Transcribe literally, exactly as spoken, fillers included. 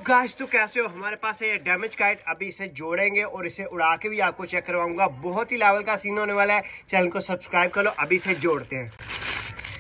Guys तो कैसे हो, हमारे पास है ये डैमेज काइट। अभी इसे जोड़ेंगे और इसे उड़ा के भी आपको चेक करवाऊंगा। बहुत ही लेवल का सीन होने वाला है। चैनल को सब्सक्राइब कर लो। अभी इसे जोड़ते हैं।